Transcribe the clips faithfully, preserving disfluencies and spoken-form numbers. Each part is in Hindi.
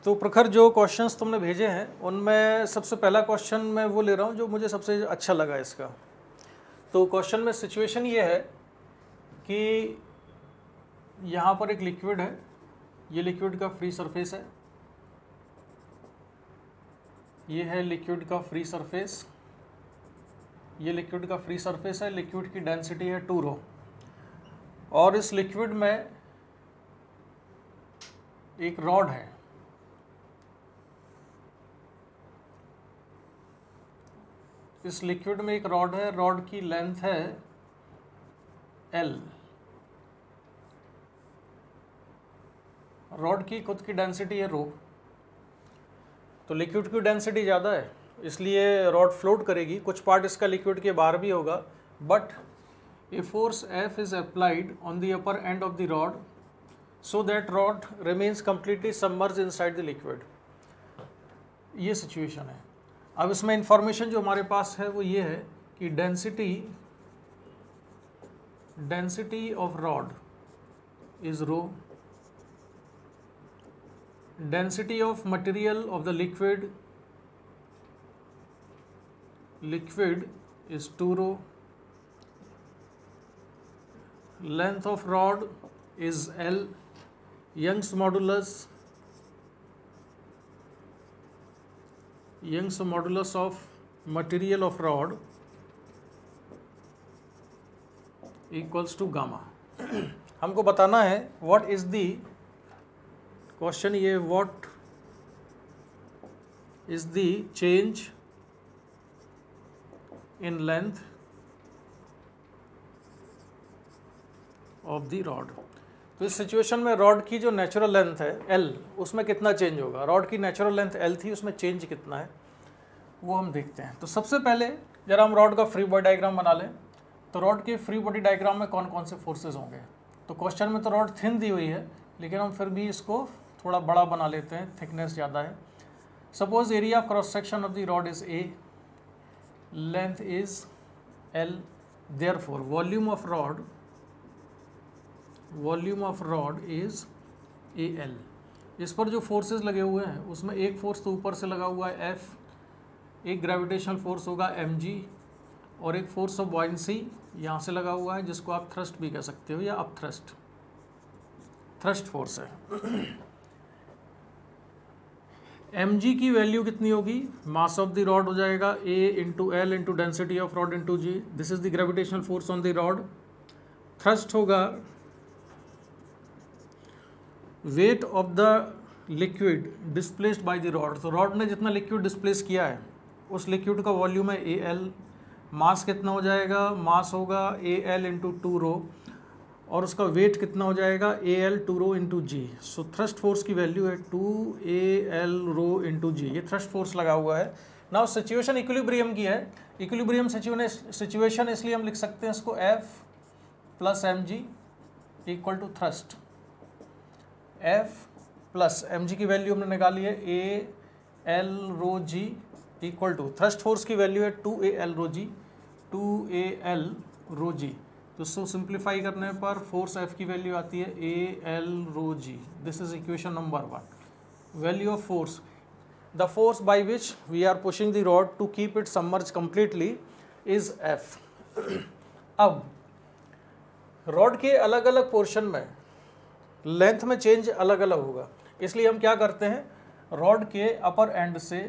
तो प्रखर, जो क्वेश्चंस तुमने भेजे हैं उनमें सबसे पहला क्वेश्चन मैं वो ले रहा हूँ जो मुझे सबसे अच्छा लगा इसका। तो क्वेश्चन में सिचुएशन ये है कि यहाँ पर एक लिक्विड है, ये लिक्विड का फ्री सरफेस है, ये है लिक्विड का फ्री सरफेस, ये लिक्विड का फ्री सरफेस है, लिक्विड की डेंसिटी है टू रो, और इस लिक्विड में एक रॉड है। इस लिक्विड में एक रॉड है, रॉड की लेंथ है L, रॉड की खुद की डेंसिटी है रो। तो लिक्विड की डेंसिटी ज़्यादा है इसलिए रॉड फ्लोट करेगी, कुछ पार्ट इसका लिक्विड के बाहर भी होगा, but a force F is applied on the upper end of the rod so that rod remains completely submerge inside the liquid. ये सिचुएशन है। अब इसमें इंफॉर्मेशन जो हमारे पास है वो ये है कि density density of rod is rho, density of material of the liquid liquid is two rho, length of rod is L, Young's modulus Young's modulus of material of rod equals to gamma। हमको बताना है what is the क्वेश्चन, ये what is the change in length of the rod। तो इस सिचुएशन में रॉड की जो नेचुरल लेंथ है L, उसमें कितना चेंज होगा। रॉड की नेचुरल लेंथ L थी, उसमें चेंज कितना है वो हम देखते हैं। तो सबसे पहले जरा हम रॉड का फ्री बॉडी डायग्राम बना लें। तो रॉड के फ्री बॉडी डायग्राम में कौन कौन से फोर्सेस होंगे। तो क्वेश्चन में तो रॉड थिन दी हुई है, लेकिन हम फिर भी इसको थोड़ा बड़ा बना लेते हैं, थिकनेस ज़्यादा है। Suppose area of cross section of the rod is A, length is L, therefore volume of rod volume of rod is A L। इस पर जो फोर्सेस लगे हुए हैं उसमें एक फोर्स तो ऊपर से लगा हुआ है F, एक ग्रेविटेशनल फोर्स होगा एम जी, और एक फोर्स ऑफ बॉयंसी यहाँ से लगा हुआ है जिसको आप थ्रस्ट भी कह सकते हो या अप थ्रस्ट थ्रस्ट फोर्स है। एम जी की वैल्यू कितनी होगी, मास ऑफ द रॉड हो जाएगा A into l into density of rod into g, this is the gravitational force on the rod. Thrust होगा weight of the liquid displaced by the rod. तो रॉड ने जितना लिक्विड डिस्प्लेस किया है उस लिक्विड का वॉल्यूम है ए एल। मास कितना हो जाएगा, मास होगा a l into two rho, और उसका वेट कितना हो जाएगा a l two rho into g. So thrust force की वैल्यू है two a l rho into g, ये थ्रस्ट फोर्स लगा हुआ है। नाउ सिचुएशन इक्विलिब्रियम की है। इक्विलिब्रियम सिचुएशन इसलिए हम लिख सकते हैं इसको F plus m g equal to thrust. F plus m जी की वैल्यू हमने निकाली है a l rho g equal to thrust force की वैल्यू है two a l rho g two a l rho g. तो इसको सिंप्लीफाई करने पर फोर्स F की वैल्यू आती है a l rho g. This is equation number one. Value of force, the force by which we are pushing the rod to keep it submerge completely is F। अब रॉड के अलग अलग पोर्शन में लेंथ में चेंज अलग अलग होगा, इसलिए हम क्या करते हैं, रॉड के अपर एंड से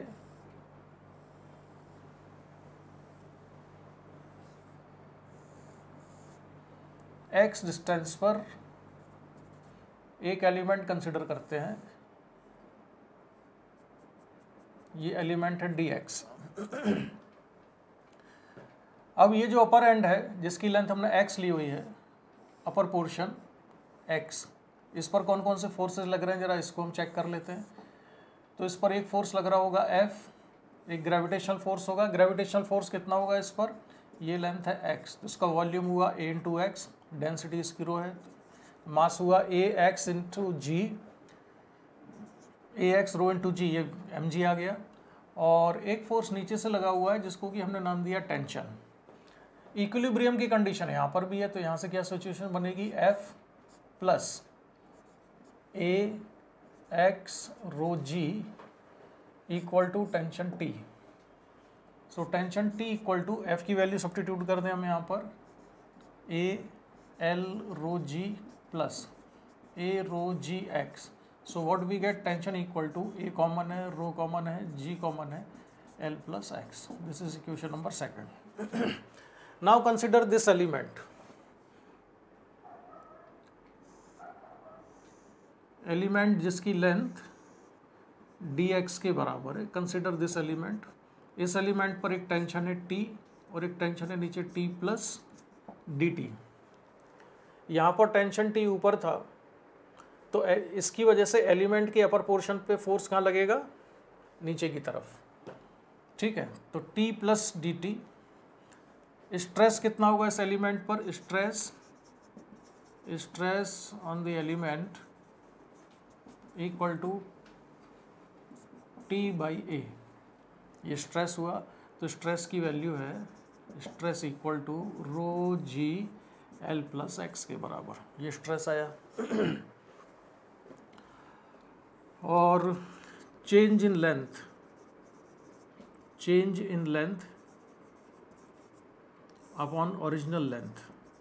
एक्स डिस्टेंस पर एक एलिमेंट कंसिडर करते हैं। ये एलिमेंट है डी एक्स। अब ये जो अपर एंड है जिसकी लेंथ हमने एक्स ली हुई है, अपर पोर्शन एक्स, इस पर कौन कौन से फोर्सेस लग रहे हैं जरा इसको हम चेक कर लेते हैं। तो इस पर एक फोर्स लग रहा होगा F, एक ग्रेविटेशनल फोर्स होगा। ग्रेविटेशनल फोर्स कितना होगा इस पर, ये लेंथ है एक्स, तो इसका वॉल्यूम हुआ ए इंटू एक्स, डेंसिटी इसकी रो है, मास हुआ a x into g, a x rho into g, ये एम जी आ गया। और एक फोर्स नीचे से लगा हुआ है जिसको कि हमने नाम दिया टेंशन। इक्विलिब्रियम की कंडीशन यहाँ पर भी है, तो यहाँ से क्या सिचुएशन बनेगी, F plus a x rho g equal to tension T. So tension T equal to F की वैल्यू सब्स्टिट्यूट कर दें हम यहाँ पर, a l rho g plus a rho g x. So what we get, tension equal to a common है, रो कॉमन है, जी कॉमन है, l plus x. This is equation number second. Now consider this element, element जिसकी लेंथ डी एक्स के बराबर है। कंसिडर दिस एलिमेंट, इस एलिमेंट पर एक टेंशन है टी और एक टेंशन है नीचे टी प्लस डी टी। यहाँ पर टेंशन टी ऊपर था तो इसकी वजह से एलिमेंट के अपर पोर्शन पे फोर्स कहाँ लगेगा, नीचे की तरफ, ठीक है। तो T plus d T, stress कितना होगा इस एलिमेंट पर, stress stress on the element equal to T by a. ये स्ट्रेस हुआ तो स्ट्रेस की वैल्यू है, stress equal to rho g l plus x के बराबर, ये स्ट्रेस आया। और change in length, change in length upon original length.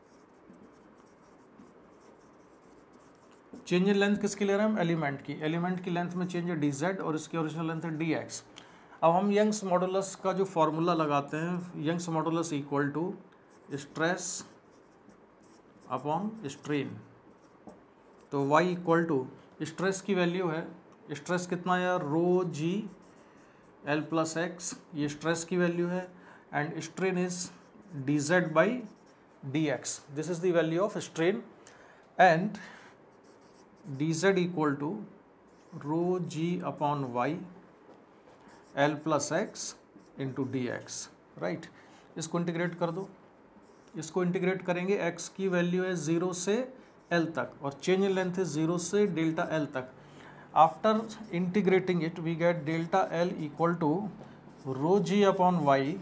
Change in length किसकी ले रहे हैं हम, एलिमेंट की। एलिमेंट की लेंथ में चेंज है डी जेड और इसकी ओरिजिनल लेंथ है डी एक्स। अब हम यंग्स मॉडुलस का जो फॉर्मूला लगाते हैं, Young's modulus equal to stress upon strain. तो y इक्वल टू स्ट्रेस की वैल्यू है, स्ट्रेस कितना है, rho g l plus x, ये स्ट्रेस की वैल्यू है, and strain is d z by d x. This is the value of strain, and d z equal to rho g upon y L plus x into d x, right. इसको इंटीग्रेट कर दो, इसको इंटीग्रेट करेंगे, x की वैल्यू है ज़ीरो से l तक और चेंज इन लेंथ है ज़ीरो से डेल्टा l तक। After integrating it we get delta l equal to rho g upon y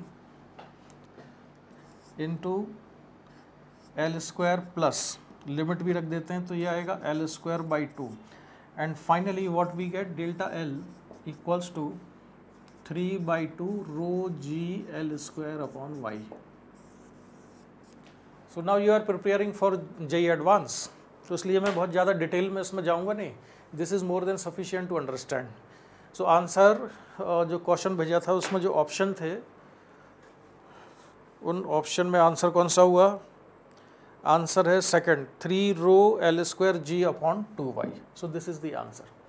into l square plus, limit भी रख देते हैं तो ये आएगा l square by two, and finally what we get, delta l equals to three by two rho g l square upon y. So now you are preparing for JEE advance, तो इसलिए मैं बहुत ज़्यादा डिटेल में इसमें जाऊँगा नहीं, this is more than sufficient to understand. So answer जो क्वेश्चन भेजा था उसमें जो ऑप्शन थे, उन ऑप्शन में आंसर कौन सा हुआ, आंसर है second, three rho l square g upon two y. So this is the answer.